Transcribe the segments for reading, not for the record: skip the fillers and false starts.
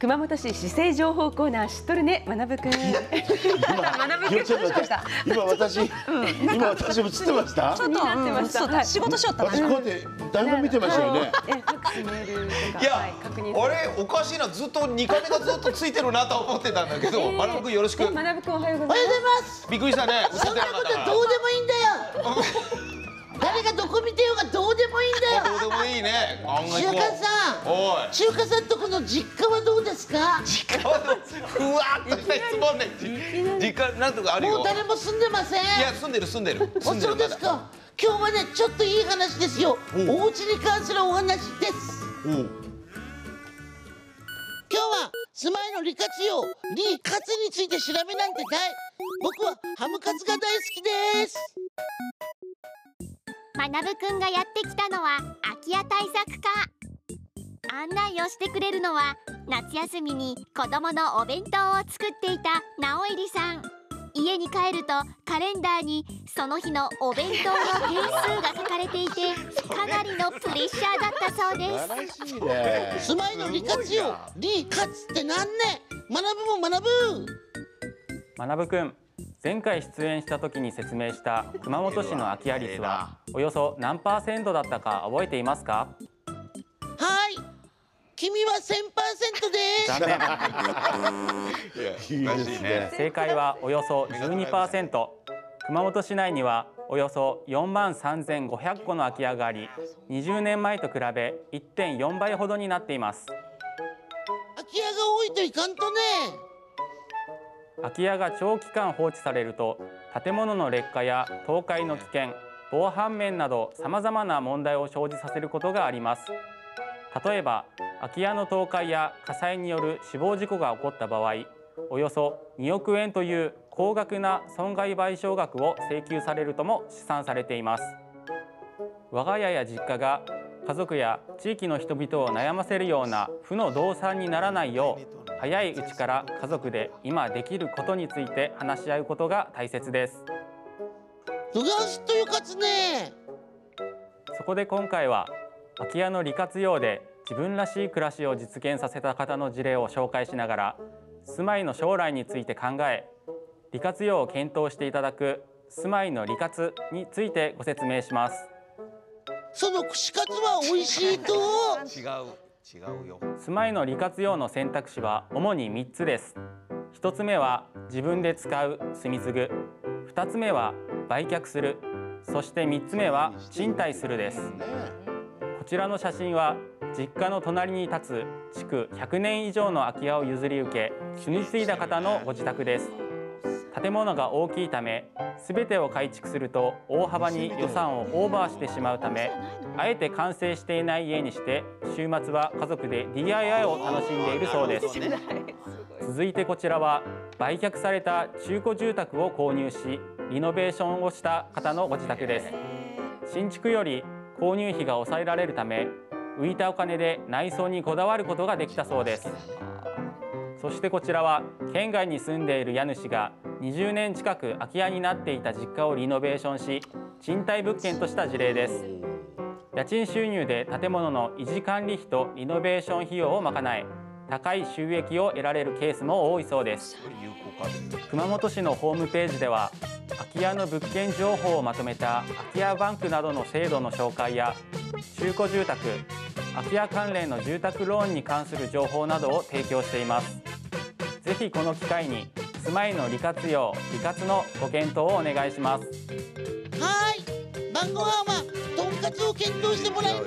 熊本市市政情報コーナー知っとるね、まなぶくん。 今私映ってました。 ちょっとなってました。 仕事しよったな。 私こうやって台本見てましたよね。 ファックスメールとか。 いや、あれおかしいな、ずっと2回目がずっとついてるなと思ってたんだけど、まなぶくんよろしく。 まなぶくんおはようございます。 びっくりしたね。 そんなことどうでもいいんだよ。誰がどこ見てようがどうでもいいんだよ。 どうでもいいね。 中華さん。 おい。 中華さんとこの実家はどうですか。 実家はふわっとした質問ね。実家なんとかあるよ。 もう誰も住んでません。 いや住んでる。 そうですか。今日はねちょっといい話ですよ。お家に関するお話です。今日は住まいの利活用利活について調べなんてかい。僕はハムカツが大好きです。 まなぶくんがやってきたのは空き家対策課。案内をしてくれるのは夏休みに子どものお弁当を作っていた直入さん。家に帰るとカレンダーにその日のお弁当の点数が書かれていて、かなりのプレッシャーだったそうです。 住まいの利活用利活ってなんね。学ぶも学ぶ。 まなぶくん、前回出演した時に説明した熊本市の空き家率はおよそ何%だったか覚えていますか？ はい、君は1000%です。 残念。正解はおよそ 12%。熊本市内にはおよそ43,500戸の空き家があり、20年前と比べ 1.4 倍ほどになっています。 空き家が多いといかんとね。 空き家が長期間放置されると、建物の劣化や倒壊の危険、防犯面などさまざまな問題を生じさせることがあります。例えば空き家の倒壊や火災による死亡事故が起こった場合、およそ2億円という高額な損害賠償額を請求されるとも試算されています。我が家や実家が家族や地域の人々を悩ませるような負の動産にならないよう、早いうちから家族で今できることについて話し合うことが大切です。 うがんすというかつね。 そこで今回は空き家の利活用で自分らしい暮らしを実現させた方の事例を紹介しながら、住まいの将来について考え、利活用を検討していただく住まいの利活についてご説明します。 その串カツは美味しいと。 違うよ。 住まいの利活用の選択肢は主に3つです。1つ目は自分で使う住み継ぐ、2つ目は売却する、そして3つ目は賃貸するです。こちらの写真は実家の隣に立つ築100年以上の空き家を譲り受け住み継いだ方のご自宅です。建物が大きいため、全てを改築すると大幅に予算をオーバーしてしまうため、あえて完成していない家にして週末は家族で DIY を楽しんでいるそうです。続いてこちらは売却された中古住宅を購入しリノベーションをした方のご自宅です。新築より購入費が抑えられるため、浮いたお金で内装にこだわることができたそうです。そしてこちらは県外に住んでいる家主が20年近く空き家になっていた実家をリノベーションし賃貸物件とした事例です。家賃収入で建物の維持管理費とリノベーション費用を賄え、高い収益を得られるケースも多いそうです。熊本市のホームページでは空き家の物件情報をまとめた空き家バンクなどの制度の紹介や、中古住宅、空き家関連の住宅ローンに関する情報などを提供しています。ぜひこの機会に住まいの利活用、利活のご検討をお願いします。 はい、晩ご飯はとんかつを検討してもらいます。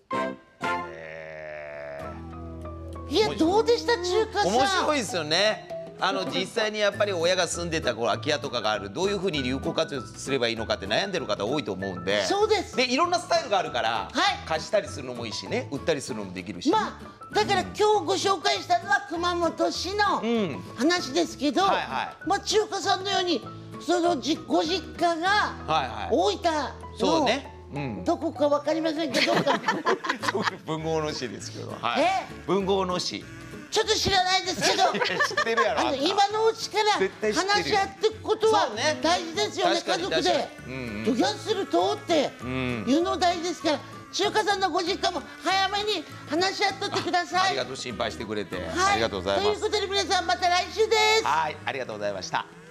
いや、どうでした中華さん。 面白いですよね。実際にやっぱり親が住んでた空き家とかがある、どういうふうに有効活用すればいいのかって悩んでる方多いと思うんで。 そうです。 で、いろんなスタイルがあるから、 はい、 貸したりするのもいいしね、売ったりするのもできるし。 まあだから今日ご紹介したのは熊本市の話ですけど、まあ中華さんのようにそのご実家が大分のどこかわかりませんけど、 文豪の市ですけど、文豪の市。 ちょっと知らないですけど、 知ってるやろ。 今のうちから話し合っていくことは大事ですよね。家族で「どぎゃんすると」っていうの大事ですから、 中華さんのご実家も早めに話し合っとってください。 ありがとう、心配してくれて、 はい、 ありがとうございます。 ということで皆さんまた来週です。 はい、ありがとうございました。